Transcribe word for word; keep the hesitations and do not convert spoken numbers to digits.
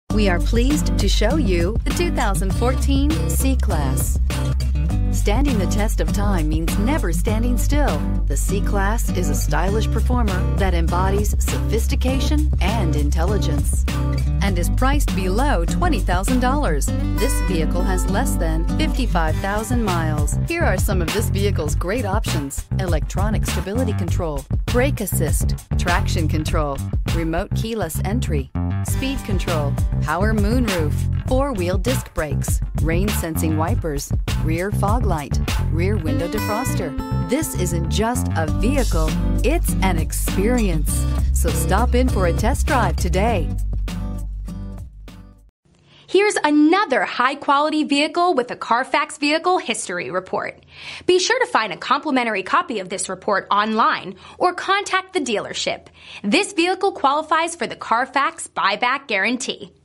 We are pleased to show you the two thousand fourteen C-Class. Standing the test of time means never standing still. The C-Class is a stylish performer that embodies sophistication and intelligence and is priced below twenty thousand dollars. This vehicle has less than fifty-five thousand miles. Here are some of this vehicle's great options: electronic stability control, brake assist, traction control, remote keyless entry, speed control, power moonroof, four-wheel disc brakes, rain-sensing wipers, rear fog light, rear window defroster. This isn't just a vehicle, it's an experience. So stop in for a test drive today. Here's another high-quality vehicle with a Carfax Vehicle History Report. Be sure to find a complimentary copy of this report online or contact the dealership. This vehicle qualifies for the Carfax Buyback Guarantee.